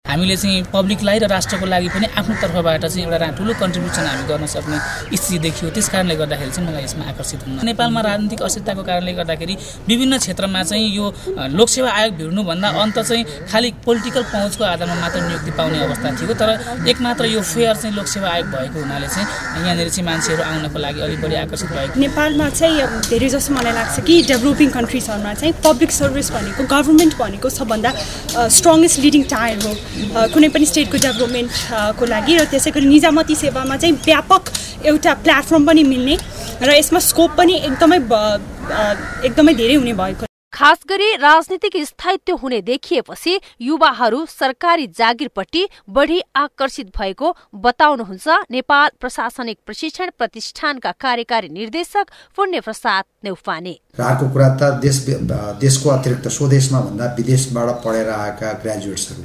हामीले चाहिँ पब्लिकलाई र राष्ट्रको लागि पनि आफ्नो तर्फबाट चाहिँ एउटा ठुलो कन्ट्रिब्युसन हामी गर्न सक्ने स्थिति देखियो। त्यसकारणले गर्दाखेरि चाहिँ मलाई यसमा आकर्षित हुन नेपालमा राजनीतिक अस्थिरताको कारणले गर्दाखेरि विभिन्न क्षेत्रमा चाहिँ यो लोकसेवा आयोग भिड्नुभन्दा अन्त चाहिँ खालि पोलिटिकल पहुँचको आधारमा मात्र नियुक्ति पाउने अवस्था थियो। तर एकमात्र यो फेयर चाहिँ लोकसेवा आयोग भएको हुनाले चाहिँ यहाँनिर चाहिँ मान्छेहरू आउनको लागि अलि बढी आकर्षित भएको। नेपालमा चाहिँ धेरै जसो मलाई लाग्छ कि डेभलपिङ कन्ट्रिजहरूमा चाहिँ पब्लिक सर्भिस भनेको गभर्मेन्ट भनेको सबभन्दा स्ट्रङ्गेस्ट लिडिङ टायर हो कुनै पनि स्टेटको डेभलपमेन्टको लागि। र त्यसै गरी निजामती सेवामा चाहिँ व्यापक एउटा प्लेटफर्म पनि मिल्ने र यसमा स्कोप पनि एकदमै धेरै हुने भएको। खास गरी राजनीतिक स्थायित्व हुने देखिएपछि युवाहरू सरकारी जागिरपट्टि बढी आकर्षित भएको बताउनुहुन्छ नेपाल प्रशासनिक प्रशिक्षण प्रतिष्ठानका कार्यकारी निर्देशक पुण्य प्रसाद नेउपाने। अर्को कुरा त देशको अतिरिक्त स्वदेशमा भन्दा विदेशबाट पढेर आएका ग्रेजुएट्सहरू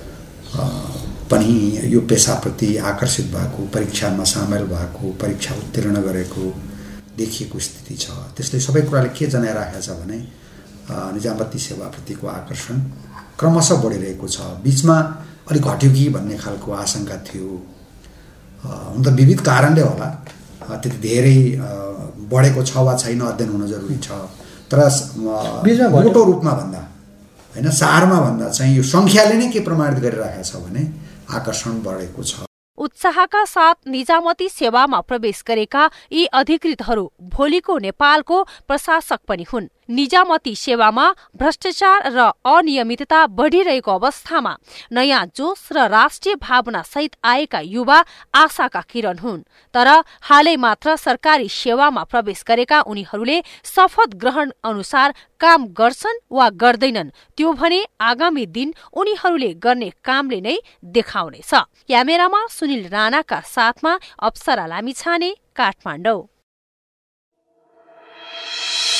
पनि यो पेसाप्रति आकर्षित भएको, परीक्षामा सामेल भएको, परीक्षा उत्तीर्ण गरेको देखिएको स्थिति छ। त्यसले सबै कुराले के जनाइराखेको छ भने निजामती सेवाप्रतिको आकर्षण क्रमशः बढिरहेको छ। बीचमा अलिक घट्यो कि भन्ने खालको आशंका थियो। हुन त विविध कारणले होला त्यति धेरै बढेको छ वा छैन अध्ययन हुन जरुरी छ। तर मोटो रूपमा भन्दा हैन सारमा भन्दा चाहिँ यो संख्याले नै के प्रमाणित गरिरहेको छ भने आकर्षण बढेको छ। उत्साहका साथ निजामती सेवामा प्रवेश गरेका यी अधिकृतहरू भोलिको नेपालको प्रशासक पनि हुन्। निजामती सेवामा भ्रष्टाचार र अनियमितता बढ़िरहेको अवस्थामा नयाँ जोश र राष्ट्रिय भावना सहित आएका युवा आशाका किरण हुन्। तर हालै मात्र सरकारी सेवामा प्रवेश गरेका उनीहरूले शपथ ग्रहण अनुसार काम गर्छन् वा गर्दैनन् त्यो भने आगामी दिन उनीहरूले गर्ने कामले नै देखाउनेछ। क्यामेरामा सुनिल राणाका साथमा अप्सरा लामिछाने, काठमाडौँ।